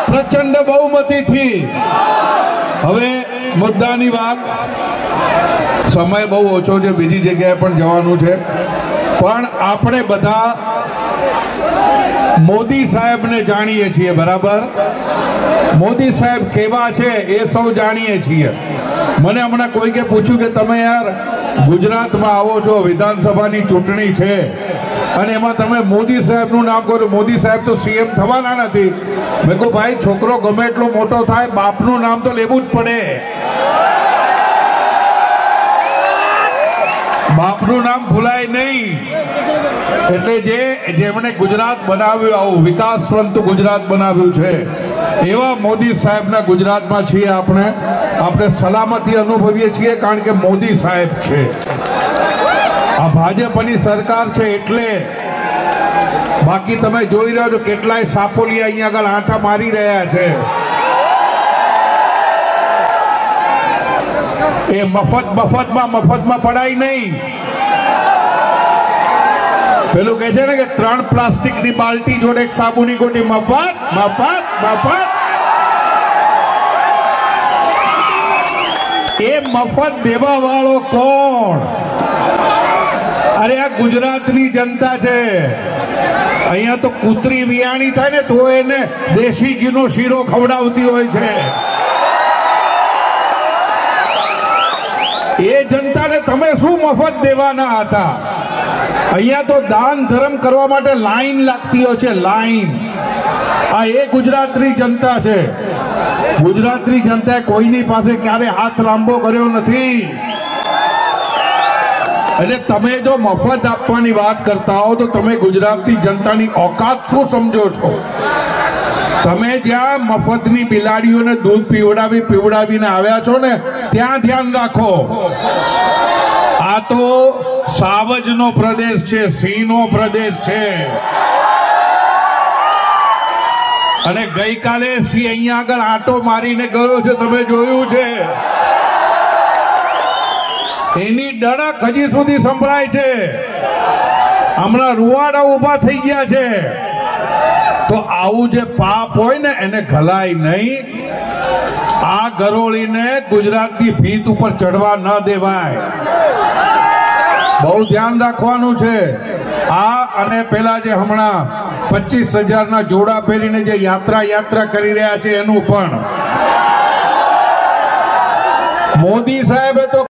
प्रचंड बहुमती थी। हवे मुद्दानी बात समय बहु ओछो छे, बीजी जग्याए पण जवानुं छे, पण आपणे बधा मोदी साहेब ने जाणीए छीए। बराबर, मोदी साहेब केवा छे ए सौ जाणीए छीए। मने हमणां कोईके पूछ्युं के तमे यार गुजरात में आवो छो, विधानसभानी चूंटणी छे अने एमां तमे मोदी साहेबनुं नाम करो, मोदी साहेब तो सीएम थवाना नथी। मैं कहूं भाई छोकरो गमे एटलो मोटो थाय बापनुं नाम तो लेवुं ज पड़े, बापनुं नाम भूलाय नहीं। એટલે જેમણે ગુજરાત બનાવ્યું, આવું વિકાસવંત ગુજરાત બનાવ્યું છે, એવા મોદી સાહેબના ગુજરાતમાં છીએ આપણે સલામતી અનુભવીએ છીએ, કારણ કે મોદી સાહેબ છે। આ ભાજપની સરકાર છે એટલે, બાકી તમે જોઈ રહ્યા છો કેટલાય સાપોલિયા અહીંયા આગળ આંટા મારી રહ્યા છે। એ મફતમાં પડાય નહીં। પેલું કહે છે ને કે 3 પ્લાસ્ટિકની બાલટી જોડે એક સાબુની ગોટી, મફત। એ મફત દેવા વાળો કોણ? અરે આ ગુજરાતની જનતા છે। અહીંયા તો કૂતરી વિયાણી થાય ને તો એને દેશી ઘીનો શીરો ખવડાવતી હોય છે। એ જનતાને તમે શું મફત દેવાના હતા? અહીંયા તો દાન ધર્મ કરવા માટે લાઈન લાગતી હોય છે, લાઈન। આ એ ગુજરાતની જનતા છે। ગુજરાતની જનતાએ કોઈની પાસે ક્યારે હાથ લાંબો કર્યો નથી। એટલે તમે જો મફત આપવાની વાત કરતા હો તો તમે ગુજરાતની જનતાની औकात શું સમજો છો? તમે જ્યાં મફતની બિલાડીઓને દૂધ પીવડાવીને આવ્યા છો ને, ત્યાં ધ્યાન રાખો। આ તો સાવજનો પ્રદેશ છે, સિંહનો પ્રદેશ છે। અને ગઈકાલે સિંહ અહીંયા આગળ આંટો મારીને ગયો છે, તમે જોયું છે। એની ડણક હજી સુધી સંભળાય છે। હમણાં રૂવાડા ઉભા થઈ ગયા છે। તો આવું જે પાપ હોય ને એને ઘલાય નહીં। આ ગરોળીને ગુજરાતની ભીત ઉપર ચડવા ન દેવાય। બહુ ધ્યાન રાખવાનું છે। આ અને પેલા જે હમણાં 25,000ના જોડા પહેરીને જે યાત્રા કરી રહ્યા છે એનું પણ મોદી સાહેબે તો